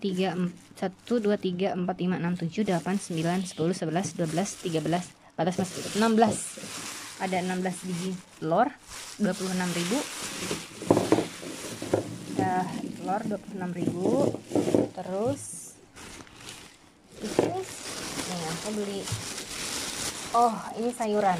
3 1 2 3 4 5 6 7 8 9 10 11 12 13 14 16. Ada 16 biji telur 26.000. Telur 26.000. Terus nih aku beli, oh ini sayuran.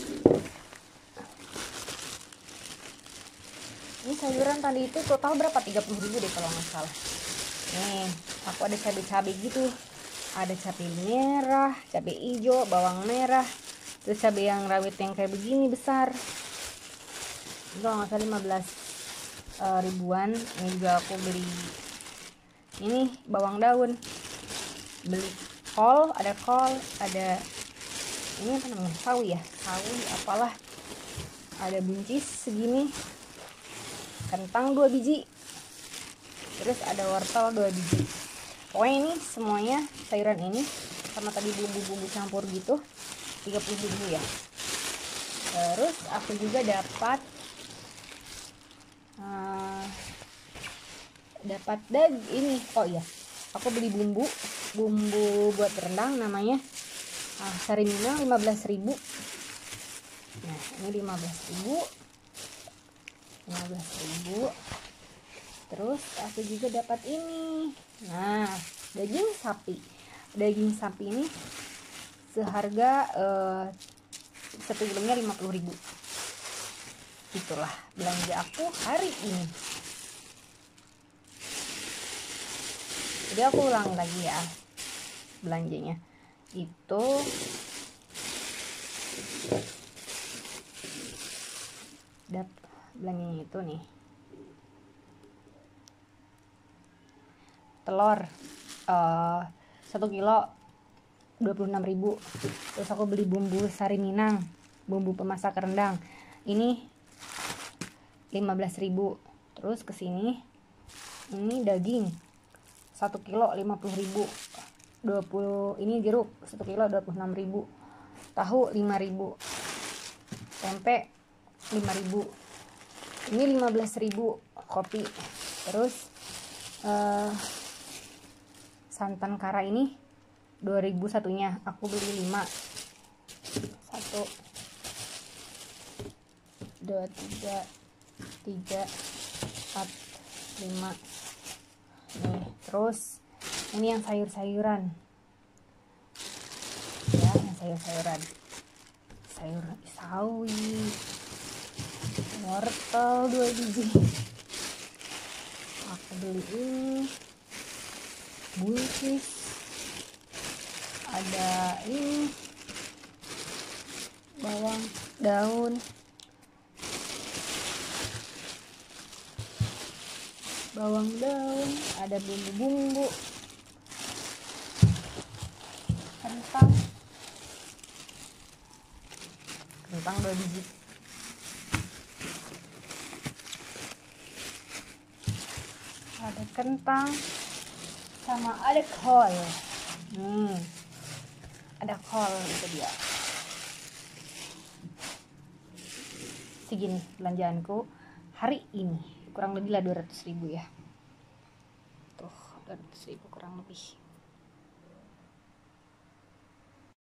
Ini sayuran tadi itu total berapa? 30.000 deh kalau nggak salah. Nih aku ada cabai-cabai gitu, ada cabai merah, cabai hijau, bawang merah, terus cabai yang rawit yang kayak begini besar itu kalau nggak salah 15 ribuan. Ini juga aku beli ini bawang daun, beli kol, ada ini apa namanya, sawi apalah, ada buncis segini, kentang 2 biji, terus ada wortel 2 biji. Pokoknya ini semuanya sayuran ini sama tadi bumbu-bumbu campur gitu 30.000 ya. Terus aku juga dapat ini, oh iya, aku beli bumbu buat rendang namanya Sari Minang 15.000. Nah ini 15.000. Terus aku juga dapat ini, nah daging sapi ini seharga 1 kilonya 50.000. Itulah belanja aku hari ini. Jadi aku ulang lagi ya belanjanya. Itu belanjanya itu nih, telur 1 kilo 26.000. Terus aku beli bumbu Sari Minang, bumbu pemasak rendang ini 15.000. Terus kesini ini daging 1 kilo 50.000. 20 ini jeruk 1 kilo 26.000. Tahu 5.000. Tempe 5.000. Ini 15.000 kopi. Terus santan kara ini 2000 satunya, aku beli 5. 1 2 3 4 5 nih. Terus ini yang sayur-sayuran ya, yang sayur-sayuran, sayur sawi, wortel 2 biji. Aku beli ini buncis, ada ini bawang daun, ada bumbu-bumbu, kentang 2 biji, ada kentang sama ada kol. Ada kol, itu dia. Segini belanjaanku hari ini, kurang lebih lah 200.000 ya. Tuh 200.000 kurang lebih.